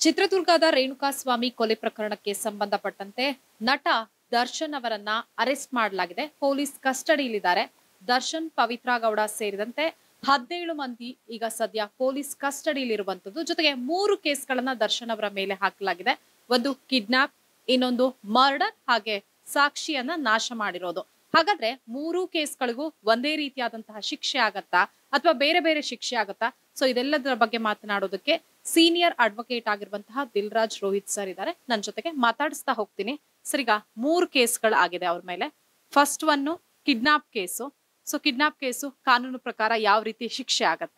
ಚಿತ್ರದುರ್ಗದ ರೇಣುಕಾಸ್ವಾಮಿ ಕೊಲೆ ಪ್ರಕರಣಕ್ಕೆ ಸಂಬಂಧಪಟ್ಟಂತೆ ನಟ ದರ್ಶನ್ ಅವರನ್ನ ಅರೆಸ್ಟ್ ಮಾಡಲಾಗಿದೆ. ಪೊಲೀಸ್ ಕಸ್ಟಡಿಯಲ್ಲಿದ್ದಾರೆ. ದರ್ಶನ್, ಪವಿತ್ರ ಗೌಡ ಸೇರಿದಂತೆ 17 ಮಂದಿ ಈಗ ಸದ್ಯ ಪೊಲೀಸ್ ಕಸ್ಟಡಿಯಲ್ಲಿರುವಂತದ್ದು. ಜೊತೆಗೆ 3 ಕೇಸ್ಗಳನ್ನ ದರ್ಶನ್ ಅವರ ಮೇಲೆ ಹಾಕಲಾಗಿದೆ. ಒಂದು ಕಿಡ್ನಾಪ್, ಇನ್ನೊಂದು ಮರ್ಡರ್, ಹಾಗೆ ಸಾಕ್ಷಿಯನ್ನ ನಾಶ ಮಾಡಿರೋದು. ಹಾಗಾದ್ರೆ 3 ಕೇಸ್ಗಳಿಗೂ ಒಂದೇ ರೀತಿಯಾದಂತಹ ಶಿಕ್ಷೆ ಆಗತ್ತಾ ಅಥವಾ ಬೇರೆ ಬೇರೆ ಶಿಕ್ಷೆ ಆಗತ್ತಾ? ಸೊ ಇದೆಲ್ಲದರ ಬಗ್ಗೆ ಮಾತನಾಡೋದಕ್ಕೆ ಸೀನಿಯರ್ ಅಡ್ವೊಕೇಟ್ ಆಗಿರುವಂತಹ ದಿಲ್ರಾಜ್ ರೋಹಿತ್ ಸರ್ ಇದ್ದಾರೆ. ನನ್ನ ಜೊತೆಗೆ ಮಾತಾಡಿಸ್ತಾ ಹೋಗ್ತೀನಿ. ಸರ್, ಈಗ 3 ಕೇಸ್ಗಳು ಆಗಿದೆ ಅವ್ರ ಮೇಲೆ. First one kidnap case. So kidnap case ಕಾನೂನು ಪ್ರಕಾರ ಯಾವ ರೀತಿ ಶಿಕ್ಷೆ ಆಗತ್ತೆ?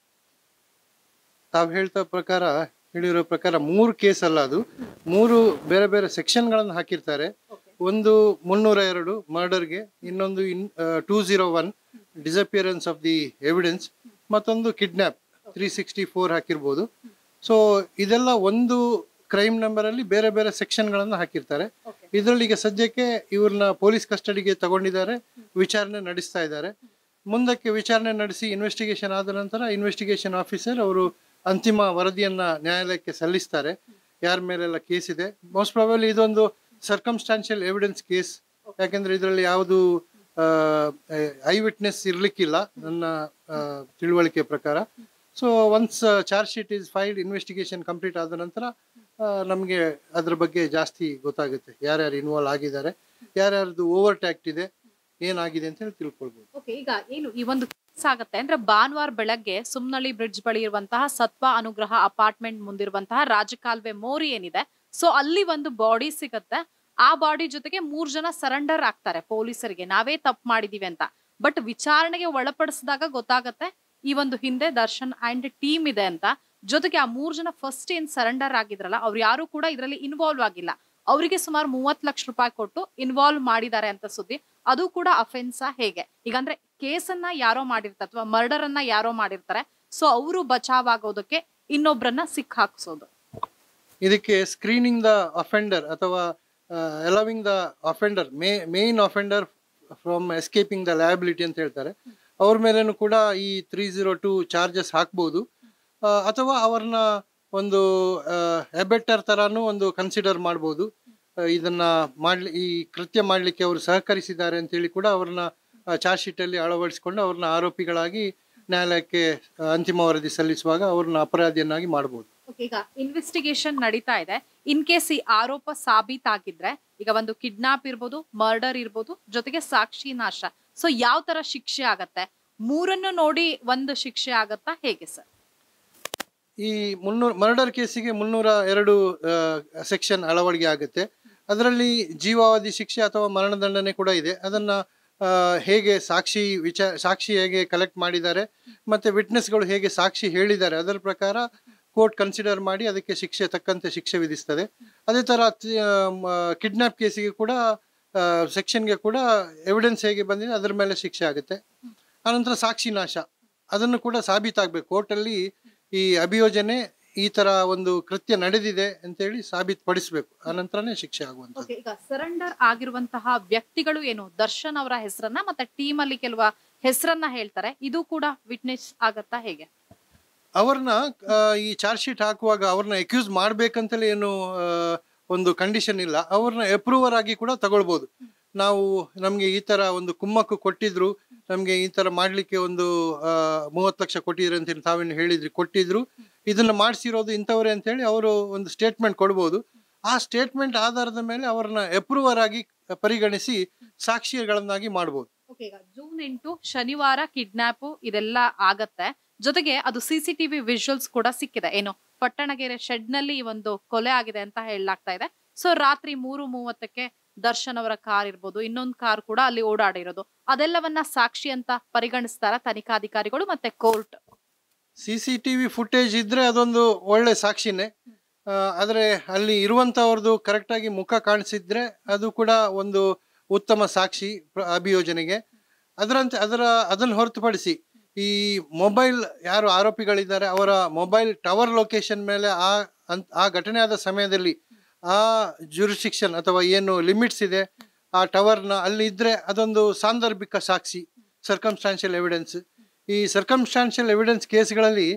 ತಾವು ಹೇಳಿರೋ ಪ್ರಕಾರ 3 ಕೇಸ್ ಅಲ್ಲ, ಅದು 3 ಬೇರೆ ಬೇರೆ ಸೆಕ್ಷನ್ ಗಳನ್ನು ಹಾಕಿರ್ತಾರೆ. ಒಂದು 302 ಮರ್ಡರ್ಗೆ, ಇನ್ನೊಂದು 201 ಡಿಸಪಿಯರೆನ್ಸ್ ಆಫ್ ದಿ ಎವಿಡೆನ್ಸ್, ಮತ್ತೊಂದು ಕಿಡ್ನಾಪ್ 364 ಹಾಕಿರ್ಬೋದು. ಸೊ ಇದೆಲ್ಲ ಒಂದು ಕ್ರೈಮ್ ನಂಬರ್ ಅಲ್ಲಿ ಬೇರೆ ಬೇರೆ ಸೆಕ್ಷನ್ ಗಳನ್ನ ಹಾಕಿರ್ತಾರೆ. ಇದರಲ್ಲಿ ಈಗ ಸದ್ಯಕ್ಕೆ ಇವ್ರನ್ನ ಪೊಲೀಸ್ ಕಸ್ಟಡಿಗೆ ತಗೊಂಡಿದ್ದಾರೆ, ವಿಚಾರಣೆ ನಡೆಸ್ತಾ ಇದ್ದಾರೆ. ಮುಂದಕ್ಕೆ ವಿಚಾರಣೆ ನಡೆಸಿ ಇನ್ವೆಸ್ಟಿಗೇಷನ್ ಆದ ನಂತರ ಇನ್ವೆಸ್ಟಿಗೇಷನ್ ಆಫೀಸರ್ ಅವರು ಅಂತಿಮ ವರದಿಯನ್ನ ನ್ಯಾಯಾಲಯಕ್ಕೆ ಸಲ್ಲಿಸ್ತಾರೆ. ಯಾರ ಮೇಲೆಲ್ಲ ಕೇಸ್ ಇದೆ. ಮೋಸ್ಟ್ ಪ್ರಾಬಬ್ಲಿ ಇದೊಂದು ಸರ್ಕಮ್ಸ್ಟಾನ್ಷಿಯಲ್ ಎವಿಡೆನ್ಸ್ ಕೇಸ್, ಯಾಕೆಂದ್ರೆ ಇದರಲ್ಲಿ ಯಾವುದು ಐ ವಿಟ್ನೆಸ್ ಇರ್ಲಿಕ್ಕಿಲ್ಲ ನನ್ನ ತಿಳುವಳಿಕೆ ಪ್ರಕಾರ. So once charge sheet is filed, investigation complete ಆದ ನಂತರ ನಮಗೆ ಅದ್ರ ಬಗ್ಗೆ ಜಾಸ್ತಿ ಗೊತ್ತಾಗುತ್ತೆ, ಯಾರ್ಯಾರು ಇನ್ವಾಲ್ವ್ ಆಗಿದ್ದಾರೆ, ಯಾರ್ಯಾರ್ದು ಓವರ್ ಟ್ಯಾಕ್ಟ್ ಇದೆ, ಏನಾಗಿದೆ ಅಂತ ಹೇಳಿ ತಿಳ್ಕೊಳ್ಬಹುದು. ಓಕೆ, ಈಗ ಏನು ಈ ಒಂದು ಕೇಸ್ ಆಗತ್ತೆ ಅಂದ್ರೆ ಭಾನುವಾರ ಬೆಳಗ್ಗೆ ಸುಮ್ನಳ್ಳಿ ಬ್ರಿಡ್ಜ್ ಬಳಿ ಇರುವಂತಹ ಸತ್ವ ಅನುಗ್ರಹ ಅಪಾರ್ಟ್ಮೆಂಟ್ ಮುಂದಿರುವಂತಹ ರಾಜಕಾಲುವೆ ಮೋರಿ ಏನಿದೆ, ಸೊ ಅಲ್ಲಿ ಒಂದು ಬಾಡಿ ಸಿಗತ್ತೆ. ಆ ಬಾಡಿ ಜೊತೆಗೆ 3 ಜನ ಸರೆಂಡರ್ ಆಗ್ತಾರೆ ಪೊಲೀಸರಿಗೆ, ನಾವೇ ತಪ್ಪು ಮಾಡಿದೀವಿ ಅಂತ. ಬಟ್ ವಿಚಾರಣೆಗೆ ಒಳಪಡಿಸಿದಾಗ ಗೊತ್ತಾಗತ್ತೆ ಈ ಒಂದು ಹಿಂದೆ ದರ್ಶನ್ ಅಂಡ್ ಟೀಮ್ ಇದೆ ಅಂತ. ಜೊತೆಗೆ ಆ 3 ಜನ ಫಸ್ಟ್ ಏನ್ ಸರೆಂಡರ್ ಆಗಿದ್ರಲ್ಲ, ಅವ್ರು ಯಾರು ಕೂಡ ಇದರಲ್ಲಿ ಇನ್ವಾಲ್ವ್ ಆಗಿಲ್ಲ. ಅವರಿಗೆ ಸುಮಾರು 30 ಲಕ್ಷ ರೂಪಾಯಿ ಕೊಟ್ಟು ಇನ್ವಾಲ್ವ್ ಮಾಡಿದ್ದಾರೆ ಅಂತ ಸುದ್ದಿ. ಅದು ಕೂಡ ಅಫೆನ್ಸಾ ಹೇಗೆ? ಈಗಂದ್ರೆ ಕೇಸನ್ನ ಯಾರೋ ಮಾಡಿರ್ತಾರೆ ಅಥವಾ ಮರ್ಡರ್ ಅನ್ನ ಯಾರೋ ಮಾಡಿರ್ತಾರೆ, ಸೊ ಅವರು ಬಚಾವ್ ಆಗೋದಕ್ಕೆ ಇನ್ನೊಬ್ರನ್ನ ಸಿಕ್ ಹಾಕ್ಸೋದು. ಇದಕ್ಕೆ ಸ್ಕ್ರೀನಿಂಗ್ ದ ಅಫೆಂಡರ್ ಅಥವಾ allowing the offender, main offender from escaping the liability ಅಂತ ಹೇಳ್ತಾರೆ. ಅವ್ರ ಮೇಲೇನು ಕೂಡ ಈ 302 ಚಾರ್ಜಸ್ ಹಾಕ್ಬೋದು. ಅಥವಾ ಅವ್ರನ್ನ ಒಂದು ಎಬೆಟರ್ ತರಾನು ಒಂದು ಕನ್ಸಿಡರ್ ಮಾಡ್ಬೋದು. ಇದನ್ನ ಈ ಕೃತ್ಯ ಮಾಡ್ಲಿಕ್ಕೆ ಅವರು ಸಹಕರಿಸಿದ್ದಾರೆ ಅಂತ ಹೇಳಿ ಕೂಡ ಅವ್ರನ್ನ ಚಾರ್ಜ್ ಶೀಟ್ ಅಲ್ಲಿ ಅಳವಡಿಸಿಕೊಂಡು ಅವ್ರನ್ನ ಆರೋಪಿಗಳಾಗಿ ನ್ಯಾಯಾಲಯಕ್ಕೆ ಅಂತಿಮ ವರದಿ ಸಲ್ಲಿಸುವಾಗ ಅವ್ರನ್ನ ಅಪರಾಧಿಯನ್ನಾಗಿ ಮಾಡಬಹುದು. ಈಗ ಇನ್ವೆಸ್ಟಿಗೇಷನ್ ನಡೀತಾ ಇದೆ. ಇನ್ ಕೇಸ್ ಈ ಆರೋಪ ಸಾಬೀತಾಗಿದ್ರೆ ಈಗ ಒಂದು ಕಿಡ್ನಾಪ್ ಇರ್ಬೋದು, ಮರ್ಡರ್ ಇರ್ಬೋದು, ಜೊತೆಗೆ ಸಾಕ್ಷಿ ನಾಶ, ಸೊ ಯಾವ ತರ ಶಿಕ್ಷೆ ಆಗತ್ತೆ? 3 ನೋಡಿ ಒಂದು ಶಿಕ್ಷೆ ಆಗತ್ತಾ ಹೇಗೆ ಸರ್? ಈ ಮರ್ಡರ್ ಕೇಸಿಗೆ 302 ಸೆಕ್ಷನ್ ಅಳವಡಿಕೆ ಆಗುತ್ತೆ. ಅದರಲ್ಲಿ ಜೀವಾವಧಿ ಶಿಕ್ಷೆ ಅಥವಾ ಮರಣದಂಡನೆ ಕೂಡ ಇದೆ. ಅದನ್ನ ಹೇಗೆ ಸಾಕ್ಷಿ ಹೇಗೆ ಕಲೆಕ್ಟ್ ಮಾಡಿದ್ದಾರೆ ಮತ್ತೆ ವಿಟ್ನೆಸ್ಗಳು ಹೇಗೆ ಸಾಕ್ಷಿ ಹೇಳಿದ್ದಾರೆ ಅದರ ಪ್ರಕಾರ ಕೋರ್ಟ್ ಕನ್ಸಿಡರ್ ಮಾಡಿ ಅದಕ್ಕೆ ಶಿಕ್ಷೆ ತಕ್ಕಂತೆ ಶಿಕ್ಷೆ ವಿಧಿಸ್ತದೆ. ಅದೇ ತರ ಕಿಡ್ನಾಪ್ ಕೇಸಿಗೆ ಕೂಡ ಸೆಕ್ಷನ್ಗೆ ಕೂಡ ಎವಿಡೆನ್ಸ್ ಹೇಗೆ ಬಂದಿದೆ ಅದರ ಮೇಲೆ ಶಿಕ್ಷೆ ಆಗುತ್ತೆ. ಆನಂತರ ಸಾಕ್ಷಿ ನಾಶ, ಅದನ್ನು ಕೂಡ ಸಾಬೀತಾಗಬೇಕು ಕೋರ್ಟಲ್ಲಿ. ಈ ಅಭಿಯೋಜನೆ ಈ ತರ ಒಂದು ಕೃತ್ಯ ನಡೆದಿದೆ ಅಂತ ಹೇಳಿ ಸಾಬೀತುಪಡಿಸಬೇಕು, ಆನಂತರನೇ ಶಿಕ್ಷೆ ಆಗುವಂತ. ಈಗ ಸರೆಂಡರ್ ಆಗಿರುವಂತಹ ವ್ಯಕ್ತಿಗಳು ಏನು ದರ್ಶನ್ ಅವರ ಹೆಸರನ್ನ ಮತ್ತೆ ಟೀಮ್ ಅಲ್ಲಿ ಕೆಲವ ಹೆಸರನ್ನ ಹೇಳ್ತಾರೆ, ಇದು ಕೂಡ ವಿಟ್ನೆಸ್ ಆಗತ್ತಾ ಹೇಗೆ? ಅವ್ರನ್ನ ಈ ಚಾರ್ಜ್ ಶೀಟ್ ಹಾಕುವಾಗ ಅವ್ರನ್ನ ಅಕ್ಯೂಸ್ ಮಾಡ್ಬೇಕಂತಲೇ ಏನು ಒಂದು ಕಂಡೀಷನ್ ಇಲ್ಲ. ಅವ್ರನ್ನ ಅಪ್ರೂವರ್ ಆಗಿ ಕೂಡ ತಗೊಳ್ಬಹುದು. ನಮ್ಗೆ ಈ ತರ ಒಂದು ಕುಮ್ಮಕ್ಕು ಕೊಟ್ಟಿದ್ರು, ನಮ್ಗೆ ಈ ತರ ಮಾಡ್ಲಿಕ್ಕೆ ಒಂದು 30 ಲಕ್ಷ ಕೊಟ್ಟಿದ್ರು ಅಂತ ಹೇಳಿ ತಾವೇನು ಹೇಳಿದ್ರಿ, ಕೊಟ್ಟಿದ್ರು, ಇದನ್ನ ಮಾಡಿಸಿರೋದು ಇಂಥವ್ರೆ ಅಂತ ಹೇಳಿ ಅವರು ಒಂದು ಸ್ಟೇಟ್ಮೆಂಟ್ ಕೊಡ್ಬೋದು. ಆ ಸ್ಟೇಟ್ಮೆಂಟ್ ಆಧಾರದ ಮೇಲೆ ಅವ್ರನ್ನ ಅಪ್ರೂವರ್ ಆಗಿ ಪರಿಗಣಿಸಿ ಸಾಕ್ಷಿಗಳನ್ನಾಗಿ ಮಾಡ್ಬೋದು. ಜೂನ್ 8 ಶನಿವಾರ ಕಿಡ್ನಾಪ್ ಇದೆಲ್ಲ ಆಗತ್ತೆ. ಜೊತೆಗೆ ಅದು CCTV ವಿಜುವಲ್ಸ್ ಕೂಡ ಸಿಕ್ಕಿದೆ. ಏನು ಪಟ್ಟಣಗೆರೆ ಶೆಡ್ ನಲ್ಲಿ ಈ ಒಂದು ಕೊಲೆ ಆಗಿದೆ ಅಂತ ಹೇಳಲಾಗ್ತಾ ಇದೆ. ಸೊ ರಾತ್ರಿ 3:30ಕ್ಕೆ ದರ್ಶನ್ ಅವರ ಕಾರ್ ಇರ್ಬೋದು, ಇನ್ನೊಂದು ಕಾರ್ ಕೂಡ ಅಲ್ಲಿ ಓಡಾಡಿರೋದು, ಅದೆಲ್ಲವನ್ನ ಸಾಕ್ಷಿ ಅಂತ ಪರಿಗಣಿಸ್ತಾರ ತನಿಖಾಧಿಕಾರಿಗಳು ಮತ್ತೆ ಕೋರ್ಟ್? CCTV ಫುಟೇಜ್ ಇದ್ರೆ ಅದೊಂದು ಒಳ್ಳೆ ಸಾಕ್ಷಿನೇ. ಆದ್ರೆ ಅಲ್ಲಿ ಇರುವಂತವ್ರದ್ದು ಕರೆಕ್ಟ್ ಆಗಿ ಮುಖ ಕಾಣಿಸಿದ್ರೆ ಅದು ಕೂಡ ಒಂದು ಉತ್ತಮ ಸಾಕ್ಷಿ ಅಭಿಯೋಜನೆಗೆ. ಅದನ್ನ ಹೊರತುಪಡಿಸಿ ಈ ಮೊಬೈಲ್ ಯಾರು ಆರೋಪಿಗಳಿದ್ದಾರೆ ಅವರ ಮೊಬೈಲ್ ಟವರ್ ಲೊಕೇಶನ್ ಮೇಲೆ ಆ ಘಟನೆ ಆದ ಸಮಯದಲ್ಲಿ ಆ ಜುರಿಸ್ಡಿಕ್ಷನ್ ಅಥವಾ ಏನು ಲಿಮಿಟ್ಸ್ ಇದೆ ಆ ಟವರ್ನ ಅಲ್ಲಿ ಇದ್ರೆ ಅದೊಂದು ಸಾಂದರ್ಭಿಕ ಸಾಕ್ಷಿ, ಸರ್ಕಮ್ಸ್ಟಾನ್ಷಿಯಲ್ ಎವಿಡೆನ್ಸ್. ಈ ಸರ್ಕಮ್ಸ್ಟಾನ್ಷಿಯಲ್ ಎವಿಡೆನ್ಸ್ ಕೇಸ್ಗಳಲ್ಲಿ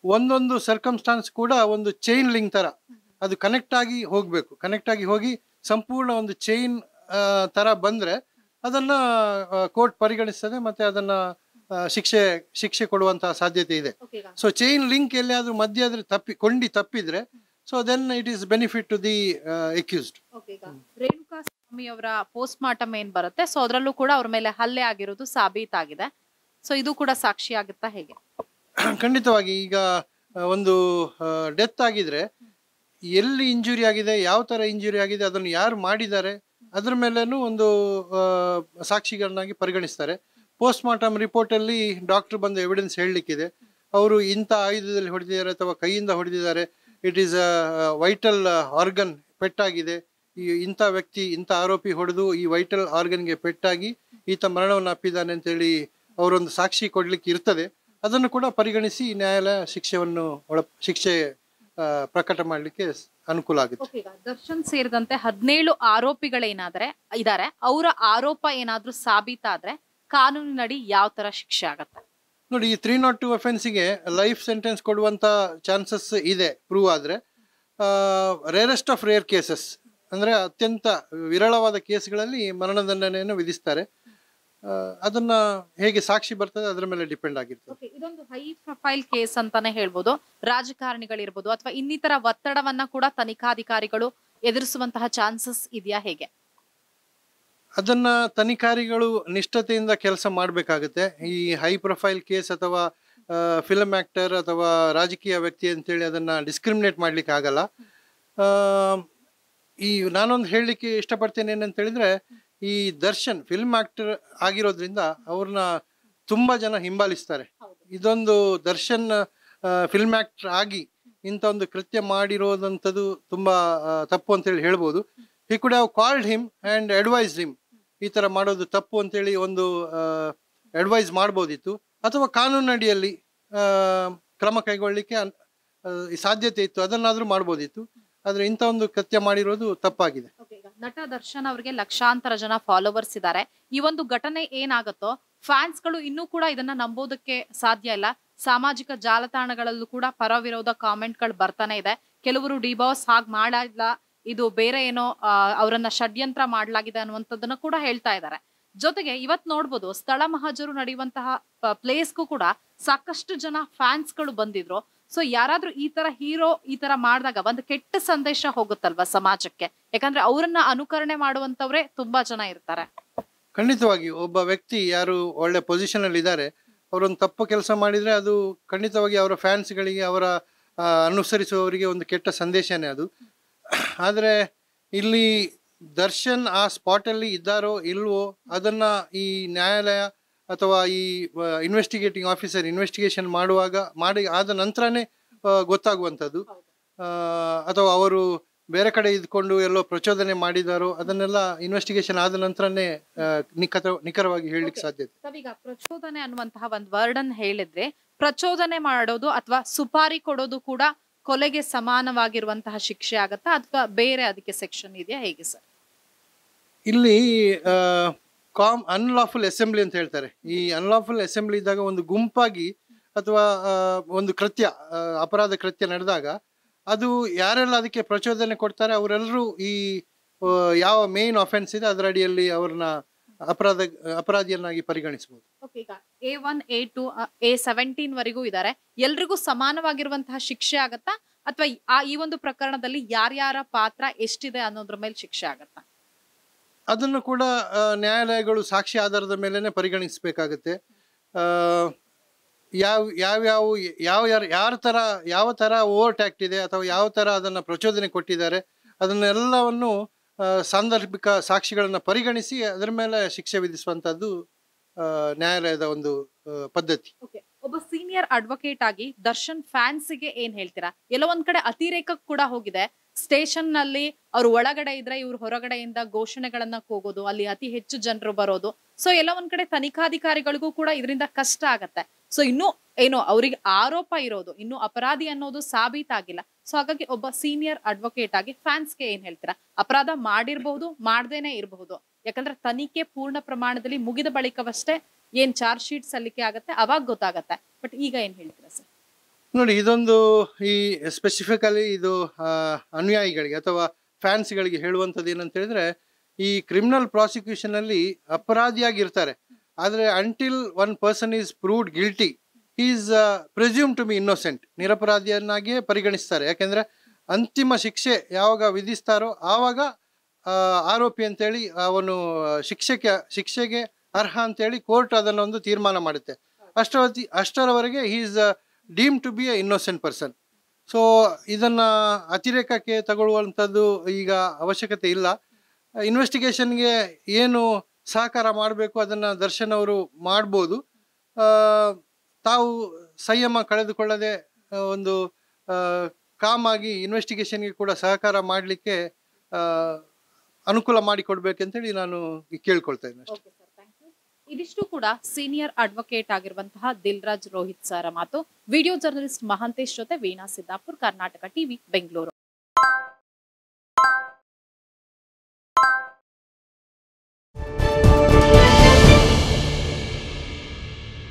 ಒಂದೊಂದು ಸರ್ಕಮ್ಸ್ಟಾನ್ಸ್ ಕೂಡ ಒಂದು ಚೈನ್ ಲಿಂಕ್ ತರ ಅದು ಕನೆಕ್ಟ್ ಆಗಿ ಹೋಗ್ಬೇಕು, ಕನೆಕ್ಟ್ ಆಗಿ ಹೋಗಿ ಸಂಪೂರ್ಣ ಒಂದು ಚೈನ್ ತರ ಬಂದ್ರೆ ಅದನ್ನ ಕೋರ್ಟ್ ಪರಿಗಣಿಸ್ತದೆ ಮತ್ತೆ ಅದನ್ನ ಶಿಕ್ಷೆ ಕೊಡುವಂತಹ ಸಾಧ್ಯತೆ ಇದೆ. ಸೊ ಚೈನ್ ಲಿಂಕ್ ಎಲ್ಲಿಯಾದ್ರೂ ಮಧ್ಯೆ ಆದ್ರೆ ತಪ್ಪಿದ್ರೆ so then it is benefit to the accused. Renuka Swamy ಅವರ ಪೋಸ್ಟ್ ಮಾರ್ಟಮ್ ಏನ್ ಬರುತ್ತೆ, ಸೊ ಅದರಲ್ಲೂ ಕೂಡ ಅವ್ರ ಮೇಲೆ ಹಲ್ಲೆ ಆಗಿರೋದು ಸಾಬೀತಾಗಿದೆ. ಸೊ ಇದು ಕೂಡ ಸಾಕ್ಷಿ ಆಗುತ್ತಾ ಹೇಗೆ? ಖಂಡಿತವಾಗಿ. ಈಗ ಒಂದು ಡೆತ್ ಆಗಿದ್ರೆ ಎಲ್ಲಿ ಇಂಜುರಿ ಆಗಿದೆ, ಯಾವ ತರ ಇಂಜುರಿ ಆಗಿದೆ, ಅದನ್ನು ಯಾರು ಮಾಡಿದ್ದಾರೆ ಅದ್ರ ಮೇಲೇನು ಒಂದು ಸಾಕ್ಷಿಗಳನ್ನಾಗಿ ಪರಿಗಣಿಸ್ತಾರೆ. ಪೋಸ್ಟ್ ಮಾರ್ಟಮ್ ರಿಪೋರ್ಟ್ ಅಲ್ಲಿ ಡಾಕ್ಟರ್ ಬಂದು ಎವಿಡೆನ್ಸ್ ಹೇಳಲಿಕ್ಕಿದೆ, ಅವರು ಇಂಥ ಆಯುಧದಲ್ಲಿ ಹೊಡೆದಿದ್ದಾರೆ ಅಥವಾ ಕೈಯಿಂದ ಹೊಡೆದಿದ್ದಾರೆ, it is a vital organ ಪೆಟ್ಟಾಗಿದೆ, ಇಂಥ ವ್ಯಕ್ತಿ ಇಂಥ ಆರೋಪಿ ಹೊಡೆದು ಈ ವೈಟಲ್ ಆರ್ಗನ್ಗೆ ಪೆಟ್ಟಾಗಿ ಈತ ಮರಣವನ್ನು ಅಪ್ಪಿದ್ದಾನೆ ಅಂತೇಳಿ ಅವರೊಂದು ಸಾಕ್ಷಿ ಕೊಡ್ಲಿಕ್ಕೆ ಇರ್ತದೆ. ಅದನ್ನು ಕೂಡ ಪರಿಗಣಿಸಿ ನ್ಯಾಯಾಲಯ ಶಿಕ್ಷೆ ಪ್ರಕಟ ಮಾಡಲಿಕ್ಕೆ ಅನುಕೂಲ ಆಗುತ್ತೆ. ದರ್ಶನ್ ಸೇರಿದಂತೆ 17 ಆರೋಪಿಗಳೇನಾದ್ರೆ ಇದಾರೆ, ಅವರ ಆರೋಪ ಏನಾದ್ರೂ ಸಾಬೀತಾದ್ರೆ ಕಾನೂನಿನಡಿ ಯಾವ ತರ ಶಿಕ್ಷೆ ಆಗತ್ತೆ? ನೋಡಿ, ಈ 302 ಅಫೆನ್ಸಿಗೆ ಲೈಫ್ ಸೆಂಟೆನ್ಸ್ ಕೊಡುವಂತ ಚಾನ್ಸಸ್ ಇದೆ ಪ್ರೂವ್ ಆದ್ರೆ. ರೇರೆಸ್ಟ್ ಆಫ್ ರೇರ್ ಕೇಸಸ್ ಅಂದ್ರೆ ಅತ್ಯಂತ ವಿರಳವಾದ ಕೇಸ್ಗಳಲ್ಲಿ ಮರಣದಂಡನೆಯನ್ನು ವಿಧಿಸ್ತಾರೆ. ಅದನ್ನ ಹೇಗೆ ಸಾಕ್ಷಿ ಬರ್ತದೆ ಅದರ ಮೇಲೆ ಡಿಪೆಂಡ್ ಆಗಿರ್ತದೆ. ಇದೊಂದು ಹೈ ಪ್ರೊಫೈಲ್ ಕೇಸ್ ಅಂತಾನೆ ಹೇಳ್ಬೋದು. ರಾಜಕಾರಣಿಗಳಿರ್ಬೋದು ಅಥವಾ ಇನ್ನಿತರ ಒತ್ತಡವನ್ನ ಕೂಡ ತನಿಖಾಧಿಕಾರಿಗಳು ಎದುರಿಸುವಂತಹ ಚಾನ್ಸಸ್ ಇದೆಯಾ ಹೇಗೆ? ಅದನ್ನ ತನಿಖಾರಿಗಳು ನಿಷ್ಠತೆಯಿಂದ ಕೆಲಸ ಮಾಡಬೇಕಾಗುತ್ತೆ. ಈ ಹೈ ಪ್ರೊಫೈಲ್ ಕೇಸ್ ಅಥವಾ ಫಿಲ್ಮ್ ಆಕ್ಟರ್ ಅಥವಾ ರಾಜಕೀಯ ವ್ಯಕ್ತಿ ಅಂತೇಳಿ ಅದನ್ನ ಡಿಸ್ಕ್ರಿಮಿನೇಟ್ ಮಾಡ್ಲಿಕ್ಕೆ ಆಗಲ್ಲ. ಈ ನಾನೊಂದು ಹೇಳಲಿಕ್ಕೆ ಇಷ್ಟಪಡ್ತೇನೆ ಏನಂತ ಹೇಳಿದ್ರೆ, ಈ ದರ್ಶನ್ ಫಿಲ್ಮ್ ಆಕ್ಟರ್ ಆಗಿರೋದ್ರಿಂದ ಅವ್ರನ್ನ ತುಂಬಾ ಜನ ಹಿಂಬಾಲಿಸ್ತಾರೆ. ಇದೊಂದು ದರ್ಶನ್ ಫಿಲ್ಮ್ ಆಕ್ಟರ್ ಆಗಿ ಇಂಥ ಒಂದು ಕೃತ್ಯ ಮಾಡಿರೋದಂಥದ್ದು ತುಂಬಾ ತಪ್ಪು ಅಂತೇಳಿ ಹೇಳ್ಬೋದು. He could have called him and advise him, ಈ ಥರ ಮಾಡೋದು ತಪ್ಪು ಅಂತೇಳಿ ಒಂದು ಅಡ್ವೈಸ್ ಮಾಡ್ಬೋದಿತ್ತು, ಅಥವಾ ಕಾನೂನಡಿಯಲ್ಲಿ ಕ್ರಮ ಕೈಗೊಳ್ಳಲಿಕ್ಕೆ ಸಾಧ್ಯತೆ ಇತ್ತು, ಅದನ್ನಾದ್ರೂ ಮಾಡ್ಬೋದಿತ್ತು. ಆದ್ರೆ ಇಂಥ ಒಂದು ಕೃತ್ಯ ಮಾಡಿರೋದು ತಪ್ಪಾಗಿದೆ. ನಟ ದರ್ಶನ್ ಅವರಿಗೆ ಲಕ್ಷಾಂತರ ಜನ ಫಾಲೋವರ್ಸ್ ಇದ್ದಾರೆ. ಈ ಒಂದು ಘಟನೆ ಏನಾಗುತ್ತೋ ಫ್ಯಾನ್ಸ್ ಗಳು ಇನ್ನೂ ಕೂಡ ಇದನ್ನ ನಂಬೋದಕ್ಕೆ ಸಾಧ್ಯ ಇಲ್ಲ. ಸಾಮಾಜಿಕ ಜಾಲತಾಣಗಳಲ್ಲೂ ಕೂಡ ಪರ ವಿರೋಧ ಕಾಮೆಂಟ್ ಗಳು ಬರ್ತಾನೆ ಇದೆ. ಕೆಲವರು ಡಿಬಾಸ್ ಹಾಗೆ ಮಾಡಲ್ಲ, ಇದು ಬೇರೆ ಏನೋ ಅವರನ್ನ ಷಡ್ಯಂತ್ರ ಮಾಡಲಾಗಿದೆ ಅನ್ನುವಂಥದ್ದನ್ನ ಕೂಡ ಹೇಳ್ತಾ ಇದ್ದಾರೆ. ಜೊತೆಗೆ ಇವತ್ ನೋಡ್ಬೋದು, ಸ್ಥಳ ಮಹಜರು ನಡೆಯುವಂತಹ ಪ್ಲೇಸ್ಗೂ ಕೂಡ ಸಾಕಷ್ಟು ಜನ ಫ್ಯಾನ್ಸ್ ಗಳು ಬಂದಿದ್ರು. ಸೊ ಯಾರಾದ್ರೂ ಈ ತರ ಹೀರೋ ಈ ತರ ಮಾಡಿದಾಗ ಒಂದು ಕೆಟ್ಟ ಸಂದೇಶ ಹೋಗುತ್ತಲ್ವಾ ಸಮಾಜಕ್ಕೆ? ಯಾಕಂದ್ರೆ ಅವರನ್ನ ಅನುಕರಣೆ ಮಾಡುವಂತವ್ರೆ ತುಂಬಾ ಜನ ಇರ್ತಾರೆ. ಖಂಡಿತವಾಗಿ ಒಬ್ಬ ವ್ಯಕ್ತಿ ಯಾರು ಒಳ್ಳೆ ಪೊಸಿಷನ್ ಅಲ್ಲಿ ಇದ್ದಾರೆ, ಅವರೊಂದು ತಪ್ಪು ಕೆಲಸ ಮಾಡಿದ್ರೆ ಅದು ಖಂಡಿತವಾಗಿ ಅವರ ಫ್ಯಾನ್ಸ್ಗಳಿಗೆ, ಅವರ ಅನುಸರಿಸುವವರಿಗೆ ಒಂದು ಕೆಟ್ಟ ಸಂದೇಶನೇ ಅದು. ಆದ್ರೆ ಇಲ್ಲಿ ದರ್ಶನ್ ಆ ಸ್ಪಾಟ್ ಅಲ್ಲಿ ಇದ್ದಾರೋ ಇಲ್ವೋ ಅದನ್ನ ಈ ನ್ಯಾಯಾಲಯ ಅಥವಾ ಈ ಇನ್ವೆಸ್ಟಿಗೇಟಿಂಗ್ ಆಫೀಸರ್ ಇನ್ವೆಸ್ಟಿಗೇಷನ್ ಮಾಡಿ ಆದ ನಂತರನೇ ಗೊತ್ತಾಗುವಂಥದ್ದು. ಅಥವಾ ಅವರು ಬೇರೆ ಕಡೆ ಇದ್ಕೊಂಡು ಎಲ್ಲೋ ಪ್ರಚೋದನೆ ಮಾಡಿದಾರೋ ಅದನ್ನೆಲ್ಲ ಇನ್ವೆಸ್ಟಿಗೇಷನ್ ಆದ ನಂತರನೇ ನಿಖರವಾಗಿ ಹೇಳಲಿಕ್ಕೆ ಸಾಧ್ಯತೆ. ಈಗ ಪ್ರಚೋದನೆ ಅನ್ನುವಂತಹ ಒಂದು ವರ್ಡ್ ಅನ್ನು ಹೇಳಿದ್ರೆ, ಪ್ರಚೋದನೆ ಮಾಡೋದು ಅಥವಾ ಸುಪಾರಿ ಕೊಡೋದು ಕೂಡ ಕೊಲೆಗೆ ಸಮಾನವಾಗಿರುವಂತಹ ಶಿಕ್ಷೆ ಆಗತ್ತಾ ಅಥವಾ ಬೇರೆ ಅದಕ್ಕೆ ಸೆಕ್ಷನ್ ಇದೆಯಾ ಹೇಗೆ ಸರ್? ಇಲ್ಲಿ ಅನ್ಲಾಫುಲ್ ಅಸೆಂಬ್ಲಿ ಅಂತ ಹೇಳ್ತಾರೆ. ಈ ಅನ್ಲಾಫುಲ್ ಅಸೆಂಬ್ಲಿ ಇದ್ದಾಗ ಒಂದು ಗುಂಪಾಗಿ ಅಥವಾ ಒಂದು ಅಪರಾಧ ಕೃತ್ಯ ನಡೆದಾಗ ಅದು ಯಾರೆಲ್ಲ ಅದಕ್ಕೆ ಪ್ರಚೋದನೆ ಕೊಡ್ತಾರೆ ಅವರೆಲ್ಲರೂ ಈ ಯಾವ ಮೇನ್ ಅಫೆನ್ಸ್ ಇದೆ ಅದರ ಅಡಿಯಲ್ಲಿ ಅವ್ರನ್ನ ಅಪರಾಧಿಯನ್ನಾಗಿ ಪರಿಗಣಿಸಬಹುದು. ಈಗ A1 A2 A17 ವರೆಗೂ ಇದ್ದಾರೆ. ಎಲ್ರಿಗೂ ಸಮಾನವಾಗಿರುವಂತಹ ಶಿಕ್ಷೆ ಆಗತ್ತಾ ಅಥವಾ ಈ ಒಂದು ಪ್ರಕರಣದಲ್ಲಿ ಯಾರ್ಯಾರ ಪಾತ್ರ ಎಷ್ಟಿದೆ ಅನ್ನೋದ್ರ ಮೇಲೆ ಶಿಕ್ಷೆ ಆಗತ್ತಾ? ಅದನ್ನು ಕೂಡ ನ್ಯಾಯಾಲಯಗಳು ಸಾಕ್ಷಿ ಆಧಾರದ ಮೇಲೆನೆ ಪರಿಗಣಿಸಬೇಕಾಗತ್ತೆ. ಯಾವ ತರ ಓವರ್ ಟ್ಯಾಕ್ಟ್ ಇದೆ ಅಥವಾ ಯಾವ ತರ ಅದನ್ನ ಪ್ರಚೋದನೆ ಕೊಟ್ಟಿದ್ದಾರೆ ಅದನ್ನೆಲ್ಲವನ್ನು ಸಾಂದರ್ಭಿಕ ಸಾಕ್ಷಿಗಳನ್ನ ಪರಿಗಣಿಸಿ ಅದರ ಮೇಲೆ ಶಿಕ್ಷೆ ವಿಧಿಸುವಂತದ್ದು ನ್ಯಾಯಾಲಯದ ಒಂದು ಪದ್ಧತಿ. ಒಬ್ಬ ಸೀನಿಯರ್ ಅಡ್ವೊಕೇಟ್ ಆಗಿ ದರ್ಶನ್ ಫ್ಯಾನ್ಸ್ಗೆ ಏನ್ ಹೇಳ್ತೀರಾ? ಎಲ್ಲೋ ಒಂದ್ ಕಡೆ ಅತಿರೇಕಕ್ಕೆ ಕೂಡ ಹೋಗಿದೆ. ಸ್ಟೇಷನ್ ನಲ್ಲಿ ಅವ್ರು ಒಳಗಡೆ ಇದ್ರೆ ಇವ್ರು ಹೊರಗಡೆಯಿಂದ ಘೋಷಣೆಗಳನ್ನ ಕೂಗೋದು, ಅಲ್ಲಿ ಅತಿ ಹೆಚ್ಚು ಜನರು ಬರೋದು. ಸೊ ಎಲ್ಲ ಒಂದ್ ಕಡೆ ತನಿಖಾಧಿಕಾರಿಗಳಿಗೂ ಕೂಡ ಇದರಿಂದ ಕಷ್ಟ ಆಗತ್ತೆ. ಸೊ ಇನ್ನು ಏನು ಅವ್ರಿಗೆ ಆರೋಪ ಇರೋದು, ಇನ್ನು ಅಪರಾಧಿ ಅನ್ನೋದು ಸಾಬೀತಾಗಿಲ್ಲ. ಸೊ ಹಾಗಾಗಿ ಒಬ್ಬ ಸೀನಿಯರ್ ಅಡ್ವೊಕೇಟ್ ಆಗಿ ಫ್ಯಾನ್ಸ್ಗೆ ಏನ್ ಹೇಳ್ತೀರಾ? ಅಪರಾಧ ಮಾಡಿರ್ಬಹುದು, ಮಾಡ್ದೇನೆ ಇರಬಹುದು. ಯಾಕಂದ್ರೆ ತನಿಖೆ ಪೂರ್ಣ ಪ್ರಮಾಣದಲ್ಲಿ ಮುಗಿದ ಬಳಿಕವಷ್ಟೇ ಏನ್ ಚಾರ್ಜ್ ಶೀಟ್ ಸಲ್ಲಿಕೆ ಆಗತ್ತೆ ಅವಾಗ ಗೊತ್ತಾಗತ್ತೆ. ಬಟ್ ಈಗ ಏನ್ ಹೇಳ್ತೀರಾ ಸರ್? ನೋಡಿ, ಇದೊಂದು ಈ ಸ್ಪೆಸಿಫಿಕಲಿ ಇದು ಅನುಯಾಯಿಗಳಿಗೆ ಅಥವಾ ಫ್ಯಾನ್ಸ್ಗಳಿಗೆ ಹೇಳುವಂಥದ್ದು ಏನಂತ ಹೇಳಿದ್ರೆ, ಈ ಕ್ರಿಮಿನಲ್ ಪ್ರಾಸಿಕ್ಯೂಷನ್ ಅಲ್ಲಿ ಅಪರಾಧಿಯಾಗಿರ್ತಾರೆ, ಆದರೆ until one person is proved guilty is presume to be innocent, ನಿರಪರಾಧಿಯನ್ನಾಗಿಯೇ ಪರಿಗಣಿಸ್ತಾರೆ. ಯಾಕೆಂದ್ರೆ ಅಂತಿಮ ಶಿಕ್ಷೆ ಯಾವಾಗ ವಿಧಿಸ್ತಾರೋ ಆವಾಗ ಆರೋಪಿ ಅಂತೇಳಿ ಅವನು ಶಿಕ್ಷೆಗೆ ಅರ್ಹ ಅಂತೇಳಿ ಕೋರ್ಟ್ ಅದನ್ನೊಂದು ತೀರ್ಮಾನ ಮಾಡುತ್ತೆ. ಅಷ್ಟರವರೆಗೆ he is deem to be a innocent person. So ಇದನ್ನ ಅತಿರೇಕಕ್ಕೆ ತಗೊಳ್ಳುವಂಥದ್ದು ಈಗ ಅವಶ್ಯಕತೆ ಇಲ್ಲ. ಇನ್ವೆಸ್ಟಿಗೇಷನ್ಗೆ ಏನು ಸಹಕಾರ ಮಾಡಬೇಕು ಅದನ್ನ ದರ್ಶನ್ ಅವರು ಮಾಡ್ಬೋದು. ತಾವು ಸಂಯಮ ಕಳೆದುಕೊಳ್ಳದೆ ಒಂದು ಕಾಮಾಗಿ ಇನ್ವೆಸ್ಟಿಗೇಷನ್ಗೆ ಕೂಡ ಸಹಕಾರ ಮಾಡಲಿಕ್ಕೆ ಅನುಕೂಲ ಮಾಡಿಕೊಡ್ಬೇಕಂತೇಳಿ ನಾನು ಕೇಳ್ಕೊಳ್ತಾ ಇದ್ದೀನಿ ಅಷ್ಟೇ. ಇದಿಷ್ಟು ಕೂಡ ಸೀನಿಯರ್ ಅಡ್ವೊಕೇಟ್ ಆಗಿರುವಂತಹ ದಿಲ್ರಾಜ್ ರೋಹಿತ್ ಸರ್ ಮಾತು. ವಿಡಿಯೋ ಜರ್ನಲಿಸ್ಟ್ ಮಹಾಂತೇಶ್ ಜೊತೆ ವೀಣಾ ಸಿದ್ದಾಪುರ್, ಕರ್ನಾಟಕ ಟಿವಿ, ಬೆಂಗಳೂರು.